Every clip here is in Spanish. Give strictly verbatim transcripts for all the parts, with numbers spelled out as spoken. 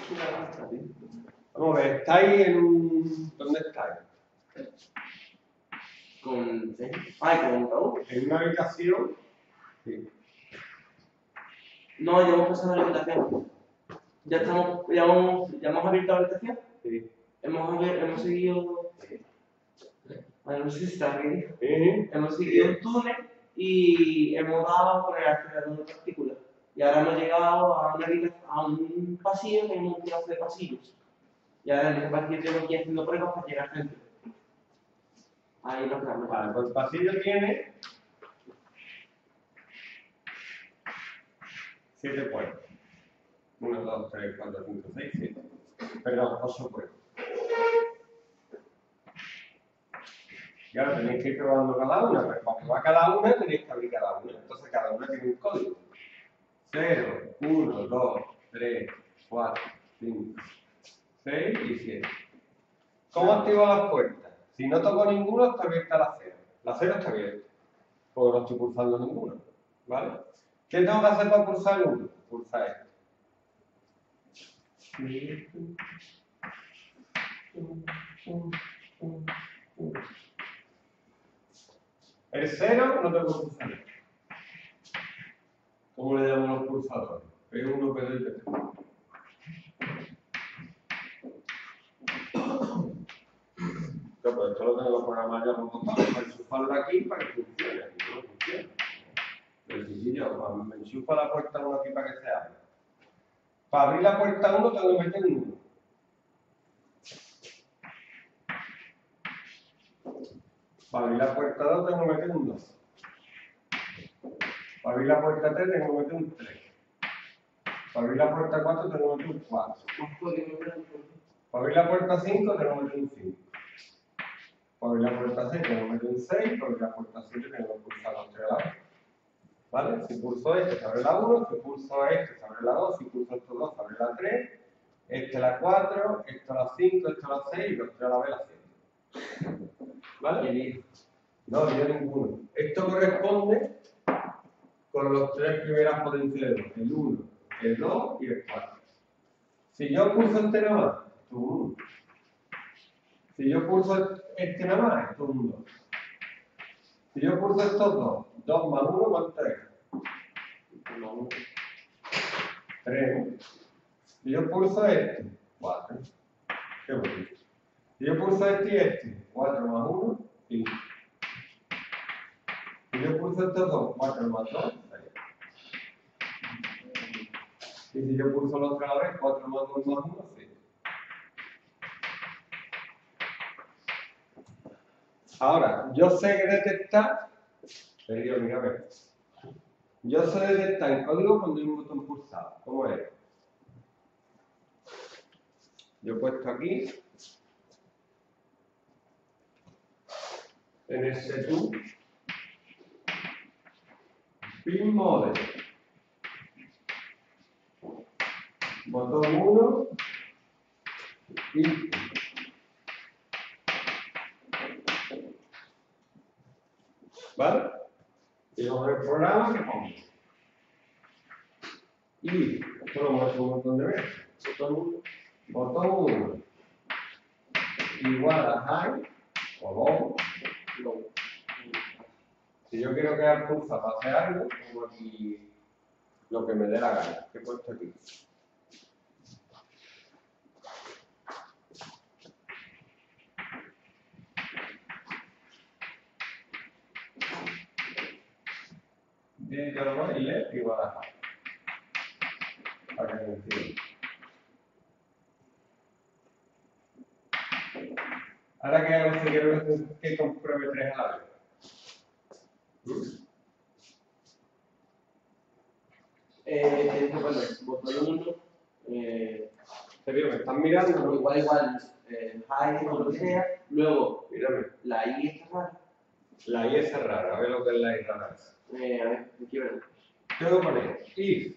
Vamos a ver, ¿estáis en un... ¿Dónde estáis? Con... Ay, con Raúl. ¿En una habitación? Sí. No, ya hemos pasado a la habitación. Ya estamos, ya hemos, ya hemos abierto la habitación. Sí. Hemos, hemos seguido... A ver, no sé si está aquí. ¿Eh? Hemos seguido un túnel y hemos dado con el acelerador de partículas. Y ahora hemos llegado a, una, a un pasillo que hemos tirado de pasillos. Y ahora en este pasillo tengo que ir haciendo pruebas para llegar al centro. Ahí nos quedamos. Vale, pues el pasillo tiene siete puertas. uno, dos, tres, cuatro, cinco, seis, siete. Perdón, ocho puertas. Y ahora tenéis que ir probando cada una, pero para probar cada una tenéis que abrir cada una. Entonces cada una tiene un código. cero, uno, dos, tres, cuatro, cinco, seis y siete. ¿Cómo activo las puertas? Si no toco ninguno, está abierta la cero. La cero está abierta, porque no estoy pulsando ninguno. ¿Vale? ¿Qué tengo que hacer para pulsar uno? Pulsar este. El cero no tengo que pulsar. ¿Cómo le llaman los pulsadores? P uno, P dos y P tres. Pero pues esto lo tengo que programar ya por botones para enchufarlo aquí para que funcione. Aquí no funciona. Pero si yo me enchufa la puerta uno aquí para que se abra. Para abrir la puerta uno tengo que meter un uno. Para abrir la puerta dos tengo que meter un dos. Para abrir la puerta tres tengo que meter un tres. Para abrir la puerta cuatro tengo que meter un cuatro. Para abrir la puerta cinco tengo que meter un cinco. Para abrir la puerta seis tengo que meter un seis. Para abrir la puerta siete tengo que pulsar los tres a la vez. ¿Vale? Si pulso este se abre la uno, si pulso este se abre la dos, si pulso estos dos se abre la tres, este la cuatro, esto la cinco, esto la seis y los tres a la vez la siete. ¿Vale? No, yo ninguno. Esto corresponde con los tres primeras potenciales, el uno, el dos y el cuatro. Si yo pulso este nada más, esto es un uno. Si yo pulso este nada más, esto es un dos. Si yo pulso estos dos, dos más uno, ¿cuánto es? tres. Si yo pulso este, cuatro. Qué bonito. Si yo pulso este y este, cuatro más uno, cinco. Si yo pulso estos dos, cuatro más dos, seis. Y si yo pulso los otro a la vez, cuatro más dos más uno, siete. Ahora, yo sé que detectar, pero mira a ver. Yo sé detectar el código cuando hay un botón pulsado. ¿Cómo es? Yo he puesto aquí, en el setup, pin mode, botón uno, y ¿vale? Y luego el programa que pongo. Y esto lo muestro un montón de veces. Botón uno, botón uno, igual a high o low, low. Si yo quiero crear pulsa para hacer algo, pongo aquí lo que me dé la gana. ¿Qué he puesto aquí? Digital y left igual a high. Para que me entienda. Ahora que hago si quiero que compruebe tres a la vez. ¿Mm? Eh, bueno, botón uno, eh, ¿Serio? ¿Me están mirando? ¿No? igual, igual, eh, high o lo que sea, luego, Mírame. la I está rara. La I es rara, a ver lo que es la I rara. Eh, a ver, aquí veremos. Tengo que poner if.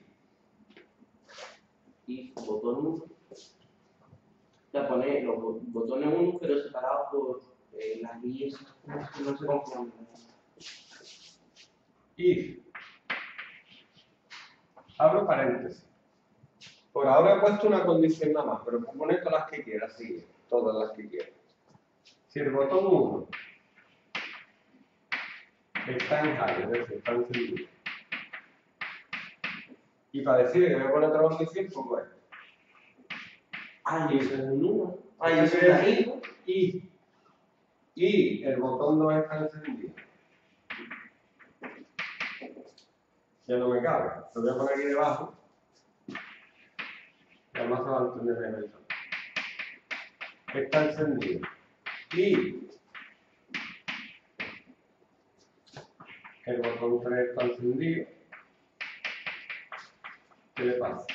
If, botón uno. Ya pone los botones uno, pero separados por eh, las I, no se confunden. If. Abro paréntesis. Por ahora he puesto una condición nada más, pero puedo poner todas las que quiera, sí, todas las que quiera. Si el botón uno está en high, es decir, está encendido. Y para decir que voy a poner otra condición, pues bueno. Ah, y eso es un uno. Ah, y Eso eso es es ahí. Y. Y el botón no está encendido. Ya no me cabe. Lo voy a poner aquí debajo. Y además se va a entender bien eso. Está encendido. Y el botón tres está encendido. ¿Qué le pasa?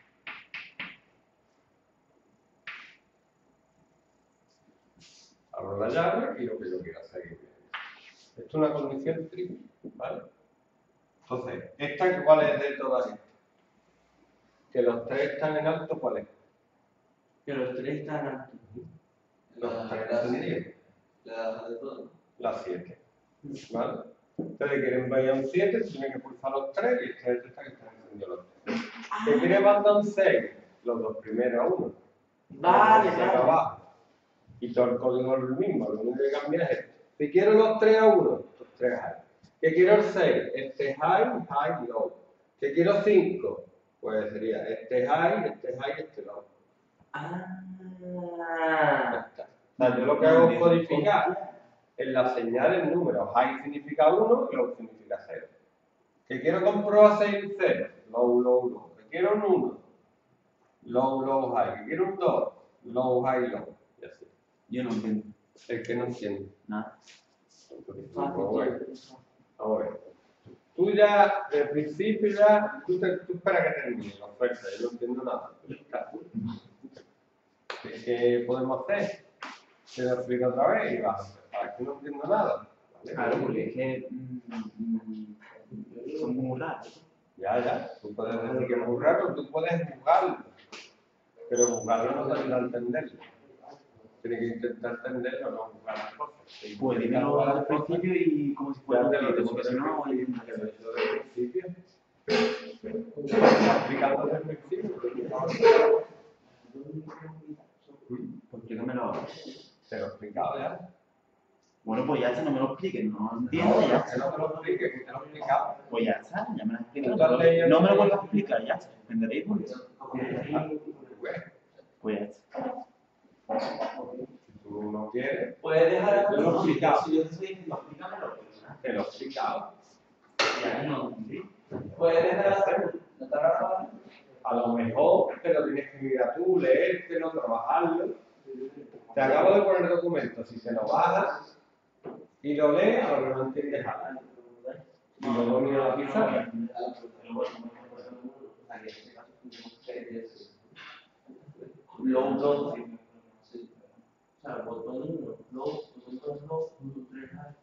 Abro la llave y lo que yo quiera seguir. Esto es una condición triple, ¿vale? Entonces, ¿esta cuál es de todas estas? Que los tres están en alto, ¿cuál es? Que los tres están altos. Los tres encendidos. La de todo. La siete. ¿Vale? Entonces, quieren ver a un siete, tienen que pulsar los tres y este es está que están encendidos los tres. ¿Que quiere mandar un seis? Los dos primeros a uno. Vale, Los dos vale. abajo. Y todo el código es el mismo, lo único que cambia es esto. Si quiero los tres a uno, los tres high. Que quiero el seis, este high, high, low. Que quiero cinco, pues sería este high, este high, este low. Ah. Ya está. O sea, yo lo que hago es codificar en la señal el número. High significa uno y low significa cero. Que quiero comprobar seis y cero, low, low, low. Que quiero un uno, low, low, high. Que quiero un dos, low, high, low. Y así. Yo no entiendo El que no entiende. nada. Bueno, vamos a ver. Tú ya, del principio ya, tú, te, tú espera que termine la oferta, yo no entiendo nada. ¿Qué podemos hacer? Te lo explico otra vez y vas a empezar. Que no entiendo nada. ¿Vale? Claro, porque es que mm, mm, son muy raros. Ya, ya. Tú puedes decir que es muy raro, tú puedes jugarlo. Pero jugarlo no te ayuda a entenderlo. Tienes que intentar entenderlo, no jugar las cosas. Pues dímelo al principio y como si fuera un cliente, porque si no, no voy a entender. Desde el principio. Explicando desde el principio. Explícamelo ahora. Te lo he explicado ya. Bueno, pues ya está, no me lo expliques, no No, entiendo, ya que no está. te lo explique, que te lo he explicado. Pues ya está, ya me lo has explicado. ¿Tú has leído No me lo el- vuelvas a explicar, ya está. ¿Entenderéis? Pues Bueno, pues ya está. si tú no quieres, Puedes dejar Yo lo he explicado. Si yo te estoy diciendo, explícamelo. te lo he explicado. Ya no entendí. Puedes dejar de hacerlo. No te hagas mal. A lo mejor te lo tienes que mirar tú, leértelo, trabajarlo. Te acabo de poner el documento, si te lo bajas y lo lees, a lo mejor no entiendes algo. Y luego mira la pizarra. Low dos. O sea, botón uno, low, botón dos, low, uno, tres,